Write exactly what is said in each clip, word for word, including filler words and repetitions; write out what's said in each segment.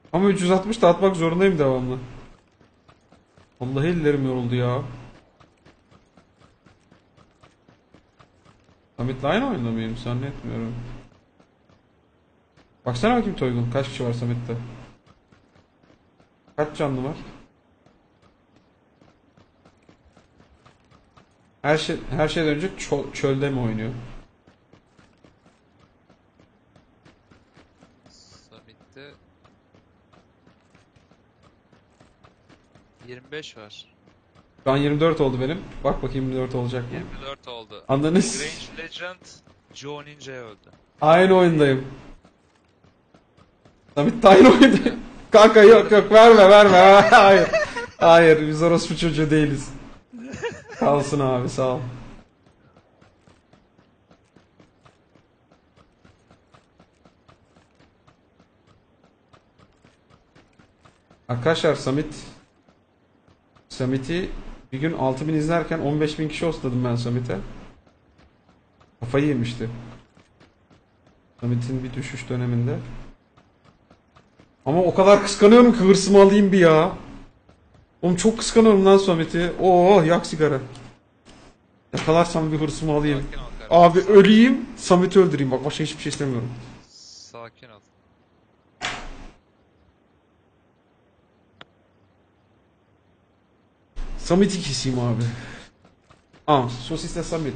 Ama üç yüz altmış da atmak zorundayım devamlı. Vallahi ellerim yoruldu ya. Samet'le aynı oyunda mıyım? Zannetmiyorum. Baksana bakayım Toygun. Kaç kişi var Samet'te? Kaç canlı var? Her şey her şeyden önce çö- çölde mi oynuyor? Summit'te yirmi beş var. Şu an yirmi dört oldu benim. Bak bakayım yirmi dört olacak mı? yirmi dört oldu. Anladınız? Grange Legend Joe Ninja öldü. Aynı oyundayım. Samet de aynı oyundayım. Kanka yok yok verme verme. Hayır. Hayır biz orospu çocuğu değiliz. Kalsın abi sağ ol. Arkadaşlar Samet Samet'i bir gün altı bin izlerken on beş bin kişi hostladım ben Samet'e. Kafayı yemişti. Samet'in bir düşüş döneminde. Ama o kadar kıskanıyorum ki hırsımı alayım bir ya. Oğlum çok kıskanıyorum lan Samet'i. Oo yak sigara. Yakalarsam bir hırsımı alayım. Sakin ol kardeşim. Abi Sakin, öleyim, Samet'i öldüreyim. Bak başka hiçbir şey istemiyorum. sakin ol. Samet'i keseyim abi. Aa, sosisle Samet.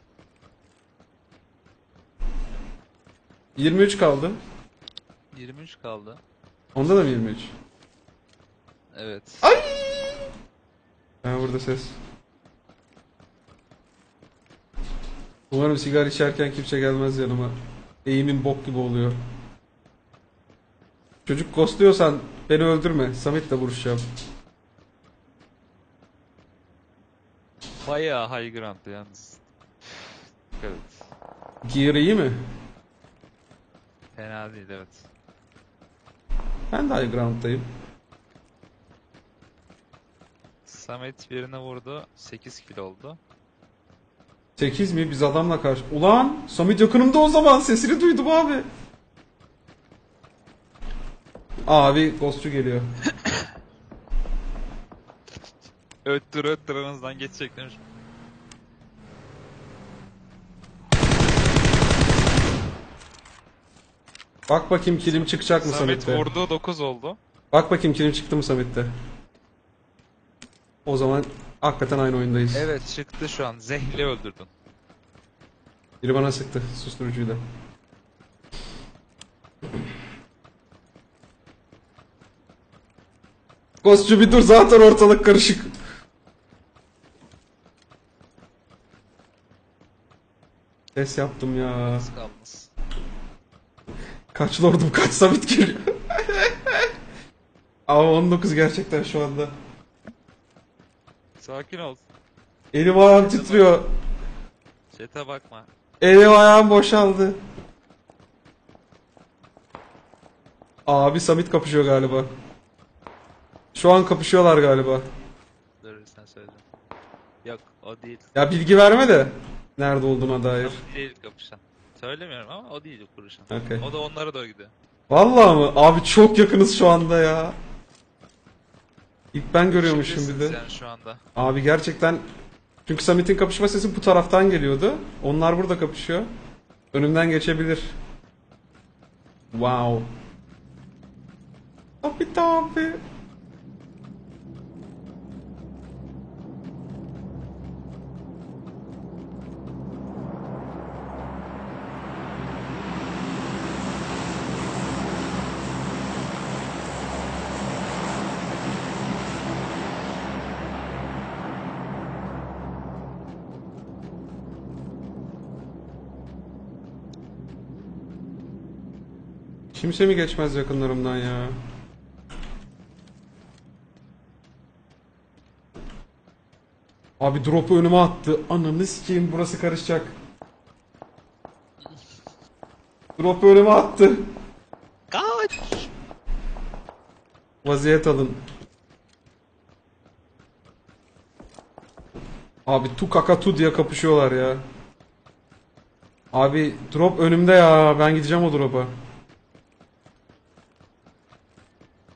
yirmi üç kaldı. yirmi üç kaldı. Onda da mı yirmi üç? Evet. Ay! Ha burada ses. Umarım sigara içerken kimse gelmez yanıma. Eğimin bok gibi oluyor. Çocuk ghostluyorsan beni öldürme. Samet'le vuruşacağım. Bayağı high ground yalnız. Dikkat et. Gear iyi mi? Fena değil, evet. Ben de high ground'dayım. Samet birine vurdu. sekiz kill oldu. sekiz mi? Biz adamla karşı... Ulan! Samet yakınımda o zaman. Sesini duydum abi. Abi ghostçu geliyor. Öttür öttür aranızdan geçecekler. Bak bakayım kilim çıkacak mı Samet Samet'te? vurdu, dokuz oldu. Bak bakayım kilim çıktı mı Samet'te? O zaman hakikaten aynı oyundayız. Evet, çıktı şu an. Zehli öldürdün. Biri bana sıktı susturucuyla. Ghostçu bir dur zaten ortalık karışık. Ses yaptım ya. Az kalmış. Kaç lordum kaç Samet geliyor. Ama on dokuz gerçekten şu anda. Sakin ol. Elim ayağım titriyor. Chat'e bakma. Elim ayağım boşaldı. Abi Samet kapışıyor galiba. Şu an kapışıyorlar galiba. Dur sen söyle. Yok, o değil. Ya bilgi verme de. Nerede olduğuna dair. O değil kapışan. Söylemiyorum ama o değil kuruşan. Okey. O da onlara doğru gidiyor. Vallahi mı? Abi çok yakınız şu anda ya. İlk ben görüyormuşum bir Şimdisiniz de. yani şu anda. Abi gerçekten çünkü Samet'in kapışma sesi bu taraftan geliyordu. Onlar burada kapışıyor. Önümden geçebilir. Wow. Tabi tabi. Kimse mi geçmez yakınlarımdan ya? Abi drop'u önüme attı. Ananı sikeyim burası karışacak. Drop'u önüme attı. Kaç! Vaziyet alın. Abi tu kaka tu diye kapışıyorlar ya. Abi drop önümde ya. Ben gideceğim o drop'a.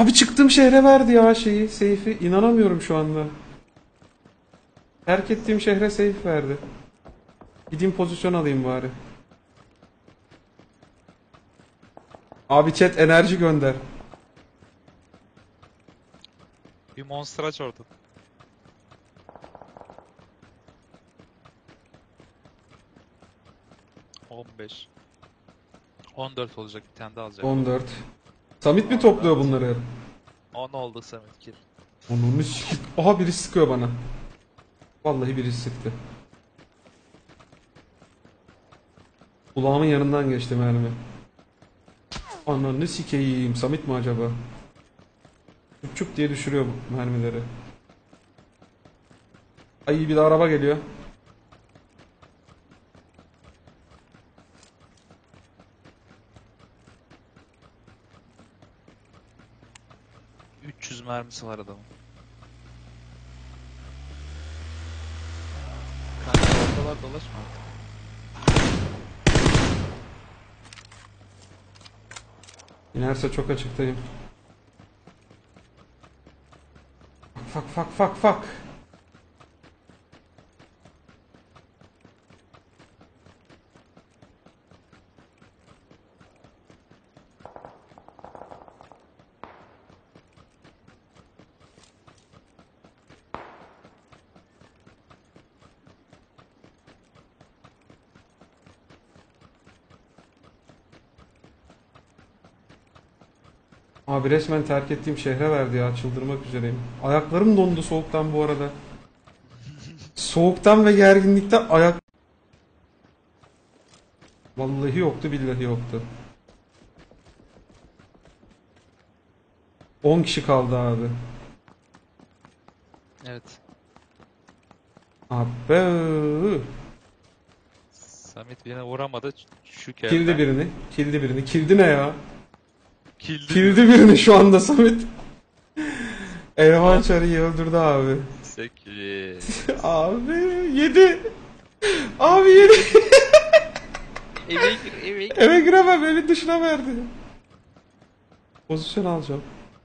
Abi çıktığım şehre verdi ya şeyi, seyfi. İnanamıyorum şu anda. Terk ettiğim şehre seyf verdi. Gideyim pozisyon alayım bari. Abi chat enerji gönder. Bir monster aç orada. on beş. on dört olacak, bir tane daha alacak. on dört. Samit mi topluyor bunları? on oldu Samet kill. Onun s- Aha birisi sıkıyor bana. Vallahi birisi sıktı. Kulağımın yanından geçti mermi. Ananı sikeyim. Samit mi acaba? Çup çup diye düşürüyor bu mermileri. Ay bir de araba geliyor. üç yüz mermisi var adamın. Kanka ortalar dolaşma artık. İnerse çok açıktayım. Fak fak fak fak. Abi resmen terk ettiğim şehre verdi ya. Çıldırmak üzereyim. Ayaklarım dondu soğuktan bu arada. Soğuktan ve gerginlikten ayak... Vallahi yoktu billahi yoktu. on kişi kaldı abi. Evet. Abi. Samet birine vuramadı. ç- Şu kere. Kildi birini. Kildi birini. Kildi ne ya? Kildi. Kildi birini şu anda Samet. Elvan Çarı'yı öldürdü abi. sekiz. Abi yedi. Abi yedi. Eve gir, eve gir. Eve giremem, evin dışına verdi. Pozisyon alacağım.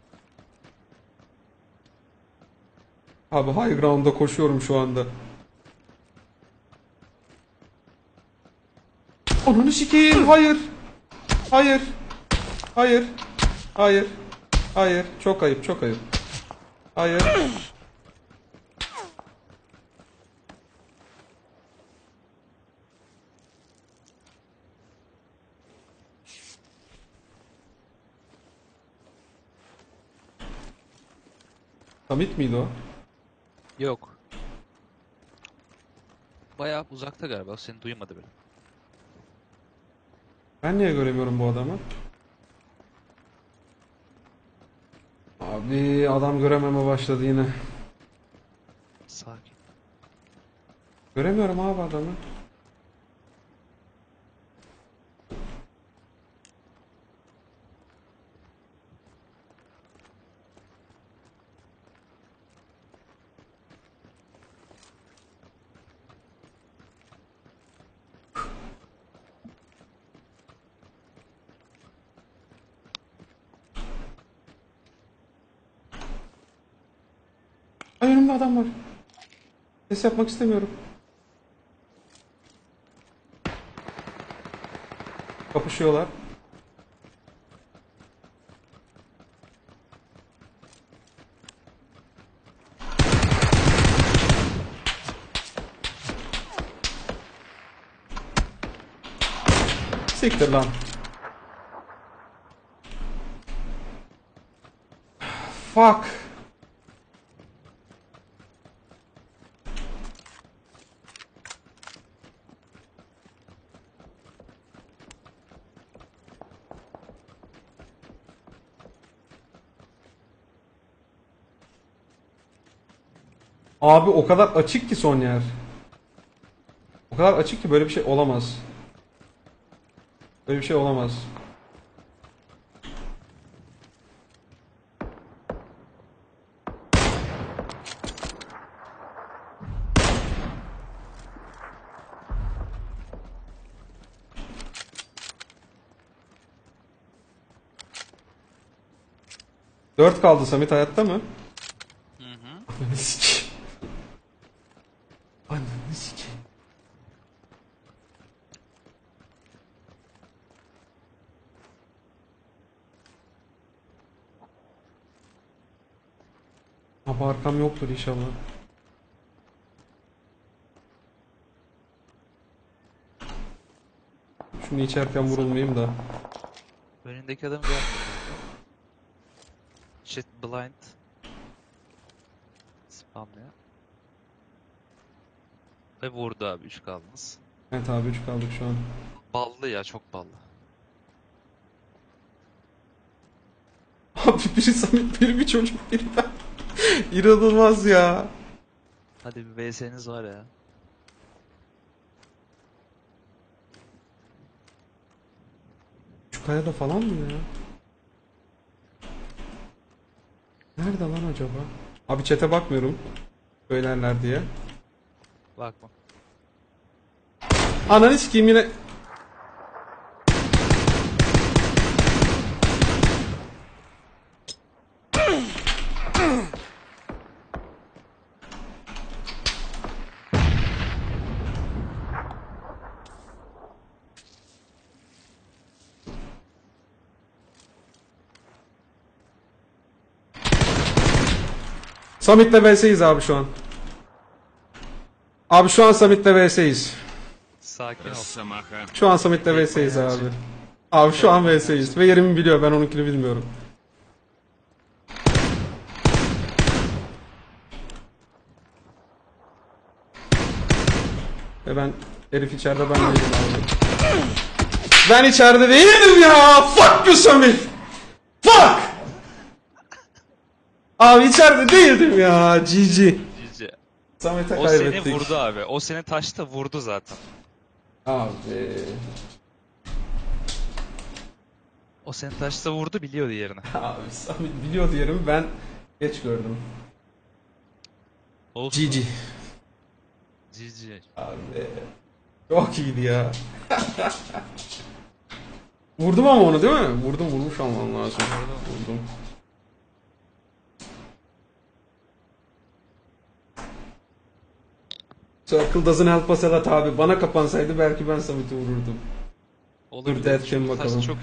Abi high ground'da koşuyorum şu anda. Ananı sikeyim, hayır. Hayır. Hayır. Hayır. Hayır. Çok ayıp, çok ayıp. Hayır. Samit miydi o? Yok. Bayağı uzakta galiba. Seni duymadı bile. Ben niye göremiyorum bu adamı? Abi adam görememe başladı yine. Sakin. Göremiyorum abi adamı. Ay önümde adam var. Ses yapmak istemiyorum. Kapışıyorlar. Siktir lan. Fuck. Abi o kadar açık ki son yer. O kadar açık ki böyle bir şey olamaz. Böyle bir şey olamaz. Dört kaldı. Samet hayatta mı? Hı hı. Ananı sikeyim. Ananı sikeyim. Abi arkam yoktur inşallah. Şunu içerken vurulmayayım da. Önündeki adam geldi. Shit blind. Spamlıyor. Ve vurdu abi, üç kaldınız. Evet abi üç kaldık şu an. Ballı ya, çok ballı. Abi biri Samet, biri bir çocuk, biri ben. İnanılmaz ya. Hadi bir V S'niz var ya. Şu kayada falan mı ya? Nerede lan acaba? Abi chat'e bakmıyorum. Söylerler diye. Bakma. Ananı sikeyim yine. Samet'le vs'yiz abi şu an. Abi şu an Samet'le vs'yiz. Sakin ol. Росомаха. Şu an Samet'le vs'yiz abi. Abi şu an vs'yiz. Ve yerimi biliyor, ben onunkini bilmiyorum. Ve ben, herif içeride, ben değilim abi. Ben içeride değildim ya! Fuck you Samet! Fuck! Abi içeride değildim ya. G G. Cici. Samet'e O kaybettik. seni vurdu abi. O seni taşta vurdu zaten. Abi. O seni taşta vurdu, biliyordu yerini. Abi Samet biliyor diyelim, ben geç gördüm. Olsun. G G. Cici. Abi. Çok iyiydi ya. Vurdum ama onu, değil mi? Vurdum, vurmuş olmam lazım. Vurdum. Circle doesn't help us a lot abi. Bana kapansaydı belki ben Samet'i vururdum. Olabilir. Dur, Deathcam Çünkü taş bakalım. çok